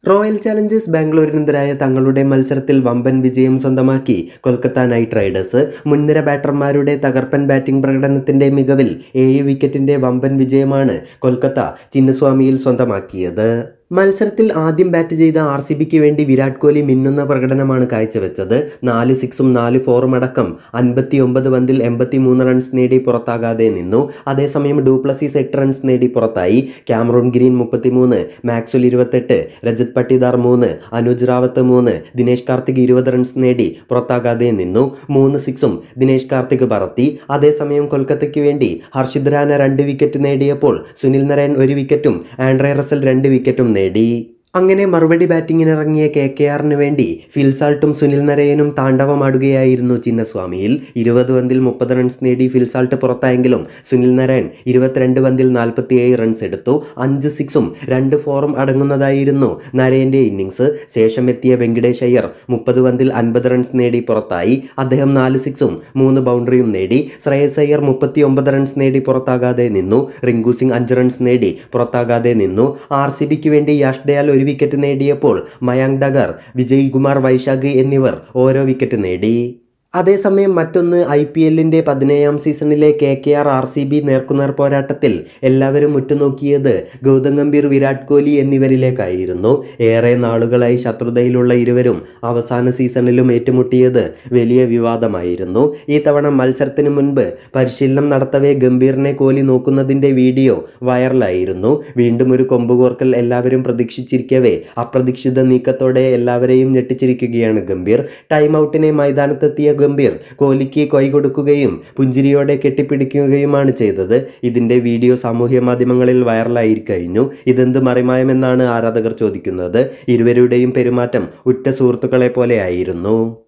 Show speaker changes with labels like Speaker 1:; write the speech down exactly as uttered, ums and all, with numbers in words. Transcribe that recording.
Speaker 1: Royal challengers ബാംഗ്ലൂരിനെതിരായ തങ്ങളുടെ മത്സരത്തിൽ വമ്പൻ വിജയം സ്വന്തമാക്കി കൊൽക്കത്ത നൈറ്റ് റൈഡേഴ്സ്. മുൻനിര ബാറ്റർമാരുടെ തകർപ്പൻ ബാറ്റിംഗ് പ്രകടനത്തിന്റെ മികവിൽ ഏഴ് വിക്കറ്റിന്റെ വമ്പൻ വിജയമാണ് കൊൽക്കത്ത ചിന്നസ്വാമിയിൽ സ്വന്തമാക്കിയത്. മത്സരത്തിൽ ആദ്യം ബാറ്റ് ചെയ്ത ആർ സി ബിക്ക് വേണ്ടി വിരാട് കോഹ്ലി മിന്നുന്ന പ്രകടനമാണ് കാഴ്ചവെച്ചത്. നാല് സിക്സും നാല് ഫോറും അടക്കം അൻപത്തി ഒമ്പത് പന്തിൽ എൺപത്തി മൂന്ന് റൺസ് നേടി പുറത്താകാതെ നിന്നു. അതേസമയം ഡൂപ്ലസീസ് എട്ട് റൺസ് നേടി പുറത്തായി. ക്യാമറൂൺ ഗ്രീൻ മുപ്പത്തിമൂന്ന്, മാക്സ്വെൽ ഇരുപത്തെട്ട്, രജത് പട്ടിദാർ മൂന്ന്, അനുജ് റാവത്ത് മൂന്ന്, ദിനേശ് കാർത്തിക് ഇരുപത് റൺസ് നേടി പുറത്താകാതെ നിന്നു. മൂന്ന് സിക്സും ദിനേശ് കാർത്തിക് പറത്തി. അതേസമയം കൊൽക്കത്തയ്ക്ക് വേണ്ടി ഹർഷിത് റാന രണ്ട് വിക്കറ്റ് നേടിയപ്പോൾ സുനിൽ നരൈൻ ഒരു വിക്കറ്റും ആൻഡ്രെ റസൽ രണ്ട് വിക്കറ്റും നേടി. അങ്ങനെ മറുപടി ബാറ്റിങ്ങിനിറങ്ങിയ കെ കെ ആറിന് വേണ്ടി ഫിൽസാൾട്ടും സുനിൽ നരയനും താണ്ഡവമാടുകയായിരുന്നു ചിന്നസ്വാമിയിൽ. ഇരുപത് പന്തിൽ മുപ്പത് റൺസ് നേടി ഫിൽസാൾട്ട് പുറത്തായെങ്കിലും സുനിൽ നരയൻ ഇരുപത്തിരണ്ട് പന്തിൽ നാൽപ്പത്തിയേഴ് റൺസ് എടുത്തു. അഞ്ച് സിക്സും രണ്ട് ഫോറും അടങ്ങുന്നതായിരുന്നു നരയൻ്റെ ഇന്നിങ്സ്. ശേഷം എത്തിയ വെങ്കിടേഷ് അയ്യർ മുപ്പത് പന്തിൽ അൻപത് റൺസ് നേടി പുറത്തായി. അദ്ദേഹം നാല് സിക്സും മൂന്ന് ബൗണ്ടറിയും നേടി. ശ്രേയസ് അയ്യർ മുപ്പത്തി ഒമ്പത് റൺസ് നേടി പുറത്താകാതെ നിന്നു. റിങ്കു സിംഗ് അഞ്ച് റൺസ് നേടി പുറത്താകാതെ നിന്നു. ആർ സി ബിക്ക് വേണ്ടി യാഷ് ഡയാൽ ഒരു വിക്കറ്റ് നേടിയപ്പോൾ മയാങ്ക് ഡഗർ, വിജയ് കുമാർ വൈശാഖ് എന്നിവർ ഓരോ വിക്കറ്റ് നേടി. അതേസമയം മറ്റൊന്ന് ഐ പി എല്ലിൻ്റെ പതിനേഴാം സീസണിലെ K K R R C B നേർക്കുനേർ പോരാട്ടത്തിൽ എല്ലാവരും ഉറ്റുനോക്കിയത് ഗൗതം ഗംഭീർ, വിരാട് കോഹ്ലി എന്നിവരിലേക്കായിരുന്നു. ഏറെ നാളുകളായി ശത്രുതയിലുള്ള ഇരുവരും അവസാന സീസണിലും ഏറ്റുമുട്ടിയത് വലിയ വിവാദമായിരുന്നു. ഈ തവണ മത്സരത്തിന് മുൻപ് പരിശീലനം നടത്തവേ ഗംഭീറിനെ കോഹ്ലി നോക്കുന്നതിൻ്റെ വീഡിയോ വൈറലായിരുന്നു. വീണ്ടും ഒരു കൊമ്പുകോർക്കൽ എല്ലാവരും പ്രതീക്ഷിച്ചിരിക്കവേ അപ്രതീക്ഷിത നീക്കത്തോടെ എല്ലാവരെയും ഞെട്ടിച്ചിരിക്കുകയാണ് ഗംഭീർ. ടൈം ഔട്ടിനെ മൈതാനത്തെത്തിയ ഗംഭീർ കോഹ്ലിക്ക് കൈ കൊടുക്കുകയും പുഞ്ചിരിയോടെ കെട്ടിപ്പിടിക്കുകയുമാണ് ചെയ്തത്. ഇതിന്റെ വീഡിയോ സാമൂഹ്യ മാധ്യമങ്ങളിൽ വൈറലായി കഴിഞ്ഞു. ഇതെന്ത് മറിമായമെന്നാണ് ആരാധകർ ചോദിക്കുന്നത്. ഇരുവരുടെയും പെരുമാറ്റം ഉറ്റ സുഹൃത്തുക്കളെ പോലെ ആയിരുന്നു.